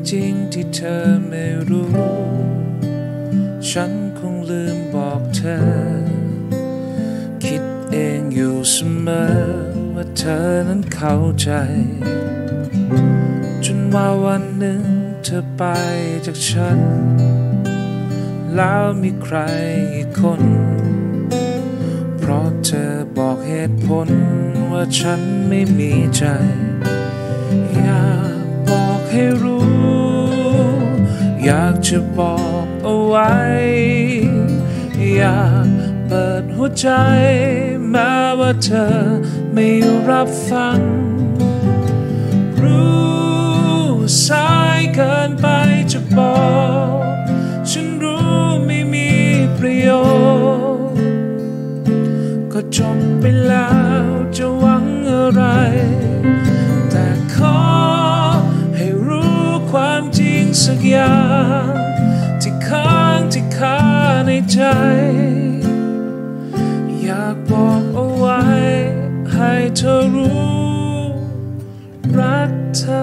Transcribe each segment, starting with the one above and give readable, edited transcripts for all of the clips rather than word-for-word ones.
จริงที่เธอไม่รู้ฉันคงลืมบอกเธอคิดเองอยู่เสมอว่าเธอนั้นเข้าใจจนว่าวันหนึ่งเธอไปจากฉันแล้วมีใครอีกคนเพราะเธอบอกเหตุผลว่าฉันไม่มีใจอยากบอกให้รู้อยากจะบอกเอาไว้อยากเปิดหัวใจแม้ว่าเธอไม่รับฟังรู้สายเกินไปจะบอกฉันรู้ไม่มีประโยชน์ก็จบไปแล้วจะหวังอะไรแต่ขอให้รู้ความจริงสักอย่างที่ค้างที่คาในใจอยากบอกเอาไว้ให้เธอรู้รักเธอ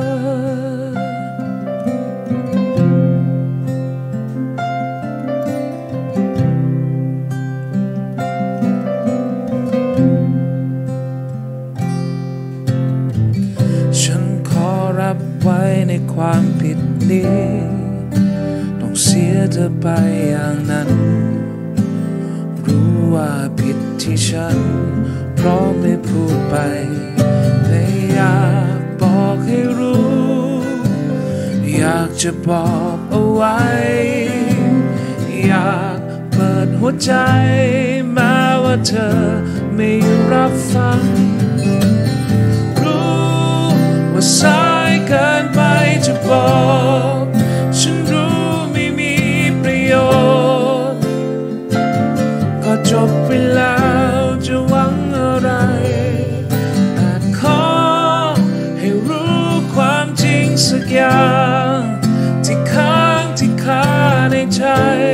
ฉันขอรับไว้ในความผิดนี้ต้องเสียเธอไปอย่างนั้นรู้ว่าผิดที่ฉันเพราะไม่พูดไปแต่อยากบอกให้รู้อยากจะบอกเอาไว้อยากเปิดหัวใจแม้ว่าเธอไม่รับฟังรู้ว่าสายเกินไปจะบอกฉันรู้ไม่มีประโยชน์ก็จบไปแล้วจะหวังอะไรแต่ขอให้รู้ความจริงสักอย่างที่ค้างที่คาในใจ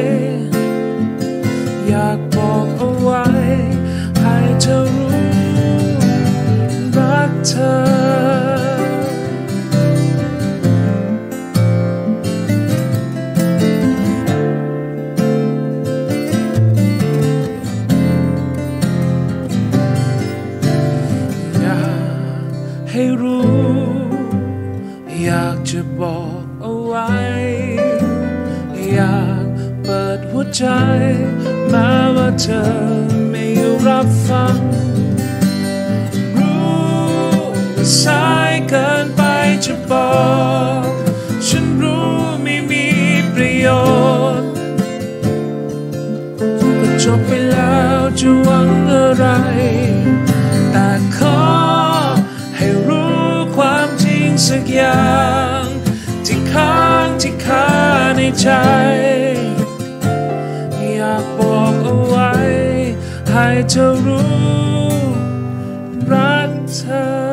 อยากบอกเอาไว้ให้เธอรู้รักเธอให้รู้อยากจะบอกเอาไว้อยากเปิดหัวใจแม้ว่าเธอไม่รับฟังรู้ว่าสายเกินไปจะบอกฉันรู้ไม่มีประโยชน์ก็จบไปแล้วจะหวังอะไรแต่ขอให้รู้ความจริงสักอย่างที่ค้างที่คาในใจอยากบอกเอาไว้ให้เธอรู้รักเธอ